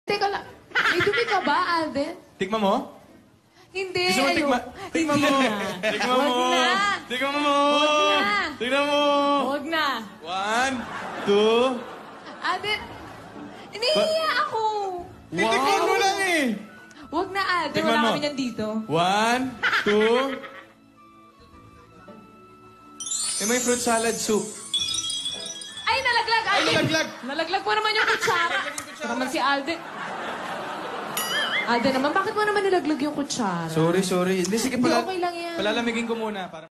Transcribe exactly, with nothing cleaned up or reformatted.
Teka lang. May dumi ka ba, Alden? Tikma mo? Hindi. Gusto mo ayo. tikma? Tikma mo! Tikma mo! Wag na. Tikma mo! Wag na. Tikma mo! Huwag na. One, two... Alden, iniiya ako. Titikman mo lang eh! Huwag na, Alden. Tikman Wala mo. kami nandito. One, two... Eh, may fruit salad soup. Ay, nalaglag, Ay, Alden. nalaglag. Nalaglag mo naman yung kutsara. Ito naman si Alden. Alden naman, bakit mo naman nilaglag yung kutsara? Sorry, sorry. Hindi, sige, Hindi, pala, okay lang yan. palalamigin ko muna. Para